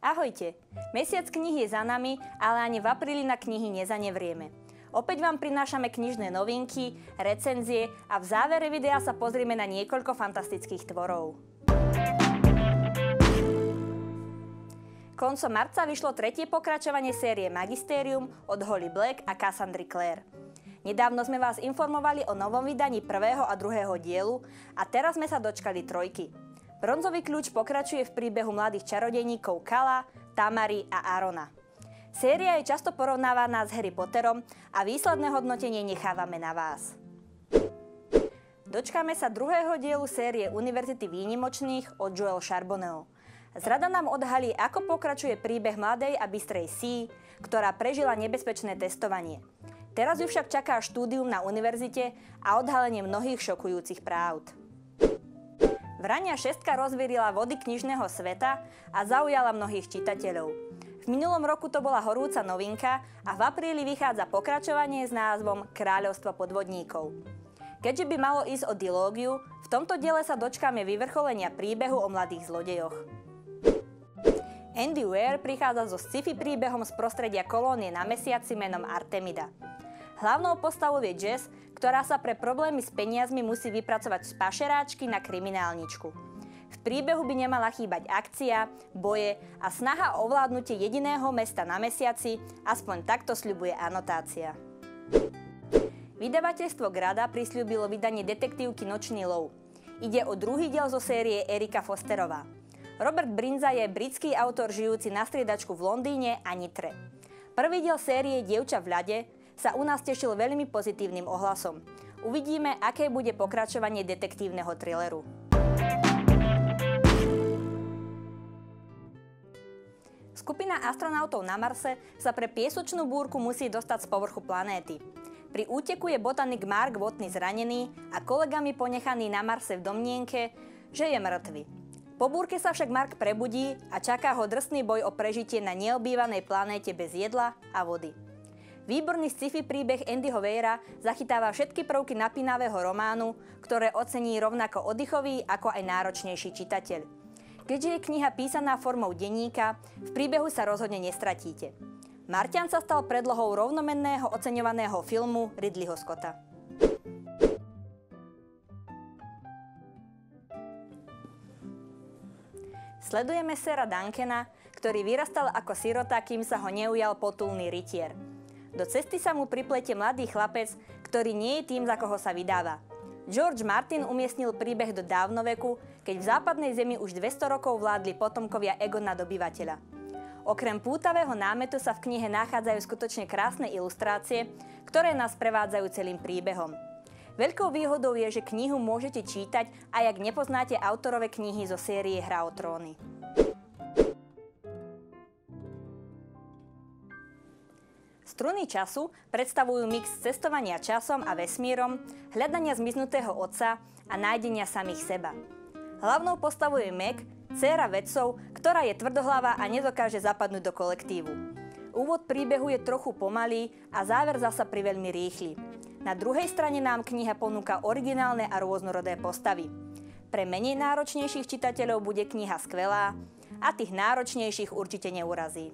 Ahojte! Mesiac kníh je za nami, ale ani v apríli na knihy nezanevrieme. Opäť vám prinášame knižné novinky, recenzie a v závere videa sa pozrieme na niekoľko fantastických tvorov. Koncom marca vyšlo tretie pokračovanie série Magisterium od Holly Black a Cassandry Clare. Nedávno sme vás informovali o novom vydaní prvého a druhého dielu a teraz sme sa dočkali trojky. Bronzový kľúč pokračuje v príbehu mladých čarodejníkov Kala, Tamary a Arona. Séria je často porovnávaná s Harry Potterom a výsledné hodnotenie nechávame na vás. Dočkáme sa druhého dielu série Univerzity výnimočných od Joël Charbonneau. Zrada nám odhalí, ako pokračuje príbeh mladej a bystrej Sii, ktorá prežila nebezpečné testovanie. Teraz ju však čaká štúdium na univerzite a odhalenie mnohých šokujúcich pravd. Vrania šestka rozvírila vody knižného sveta a zaujala mnohých čitateľov. V minulom roku to bola horúca novinka a v apríli vychádza pokračovanie s názvom Kráľovstvo podvodníkov. Keďže by malo ísť o dilógiu, v tomto diele sa dočkáme vyvrcholenia príbehu o mladých zlodejoch. Andy Weir prichádza so sci-fi príbehom z prostredia kolónie na mesiaci menom Artemida. Hlavnou postavou je Jess, ktorá sa pre problémy s peniazmi musí vypracovať z pašeráčky na kriminálničku. V príbehu by nemala chýbať akcia, boje a snaha o ovládnutie jediného mesta na mesiaci, aspoň takto sľubuje anotácia. Vydavateľstvo Grada prisľúbilo vydanie detektívky Nočný lov. Ide o druhý diel zo série Erika Fosterová. Robert Brinza je britský autor žijúci na striedačku v Londýne a Nitre. Prvý diel série Dievča v ľade sa u nás tešil veľmi pozitívnym ohlasom. Uvidíme, aké bude pokračovanie detektívneho thrilleru. Skupina astronautov na Marse sa pre piesočnú búrku musí dostať z povrchu planéty. Pri úteku je botanik Mark Watney zranený a kolegami ponechaný na Marse v domnienke, že je mŕtvy. Po búrke sa však Mark prebudí a čaká ho drsný boj o prežitie na neobývanej planéte bez jedla a vody. Výborný sci-fi príbeh Andyho Weira zachytáva všetky prvky napínavého románu, ktoré ocení rovnako oddychový ako aj náročnejší čitateľ. Keďže je kniha písaná formou denníka, v príbehu sa rozhodne nestratíte. Marťan sa stal predlohou rovnomenného oceňovaného filmu Ridleyho Scotta. Sledujeme Sera Duncana, ktorý vyrastal ako sirota, kým sa ho neujal potulný rytier. Do cesty sa mu pripletie mladý chlapec, ktorý nie je tým, za koho sa vydáva. George Martin umiestnil príbeh do dávnoveku, keď v západnej zemi už 200 rokov vládli potomkovia Egona dobyvateľa. Okrem pútavého námetu sa v knihe nachádzajú skutočne krásne ilustrácie, ktoré nás prevádzajú celým príbehom. Veľkou výhodou je, že knihu môžete čítať, aj ak nepoznáte autorové knihy zo série Hra o tróny. Struny času predstavujú mix cestovania časom a vesmírom, hľadania zmiznutého otca a nájdenia samých seba. Hlavnou postavou je Meg, dcéra vedcov, ktorá je tvrdohlava a nedokáže zapadnúť do kolektívu. Úvod príbehu je trochu pomalý a záver zasa priveľmi rýchly. Na druhej strane nám kniha ponúka originálne a rôznorodé postavy. Pre menej náročnejších čitateľov bude kniha skvelá a tých náročnejších určite neurazí.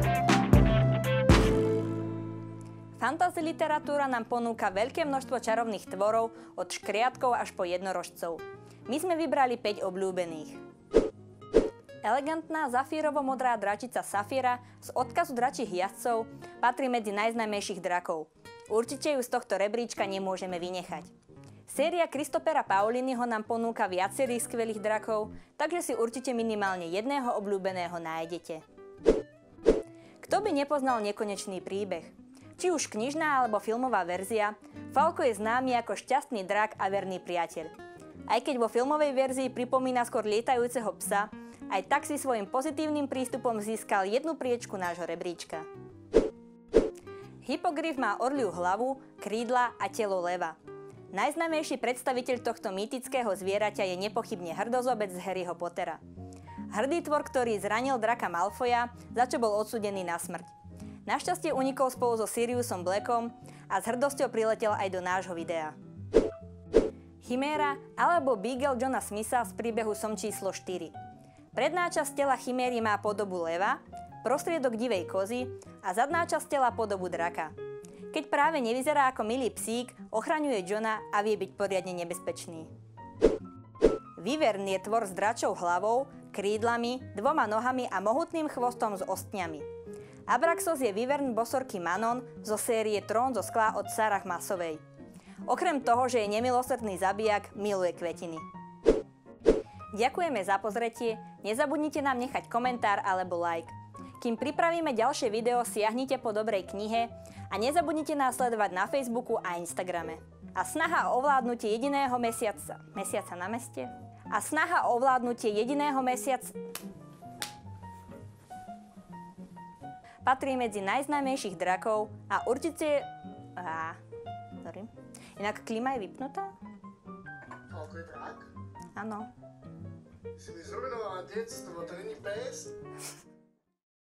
Fantasy literatúra nám ponúka veľké množstvo čarovných tvorov od škriatkov až po jednorožcov. My sme vybrali 5 obľúbených. Elegantná zafírovo-modrá dračica Safira z odkazu dračích jazdcov patrí medzi najznámejších drakov. Určite ju z tohto rebríčka nemôžeme vynechať. Séria Christophera Paoliniho nám ponúka viacerých skvelých drakov, takže si určite minimálne jedného obľúbeného nájdete. Kto by nepoznal Nekonečný príbeh? Či už knižná alebo filmová verzia, Falko je známy ako šťastný drak a verný priateľ. Aj keď vo filmovej verzii pripomína skôr lietajúceho psa, aj tak si svojím pozitívnym prístupom získal jednu priečku nášho rebríčka. Hypogryf má orliu hlavu, krídla a telo leva. Najznámejší predstaviteľ tohto mýtického zvieraťa je nepochybne hrdozobec z Harryho Pottera. Hrdý tvor, ktorý zranil draka Malfoja, za čo bol odsúdený na smrť. Našťastie unikol spolu so Siriusom Blackom a s hrdosťou priletel aj do nášho videa. Chiméra alebo Beagle Johna Smitha z príbehu Som číslo 4. Predná časť tela chiméry má podobu leva, prostriedok divej kozy a zadná časť tela podobu draka. Keď práve nevyzerá ako milý psík, ochraňuje Johna a vie byť poriadne nebezpečný. Wyvern je tvor s dračou hlavou, krídlami, 2 nohami a mohutným chvostom s ostňami. Abraxos je Wyvern bosorky Manon zo série Trón zo skla od Sarah Maasovej. Okrem toho, že je nemilosrdný zabijak, miluje kvetiny. Ďakujeme za pozretie, nezabudnite nám nechať komentár alebo like. Kým pripravíme ďalšie video, siahnite po dobrej knihe a nezabudnite nás sledovať na Facebooku a Instagrame. A snaha o ovládnutie jediného mesiaca na meste? A snaha o ovládnutie jediného mesiaca patrí medzi najznámejších drakov a určite... Inak klíma je vypnutá? Ako je drak? Áno. Si mi zrujnovala detstvo, to není pes?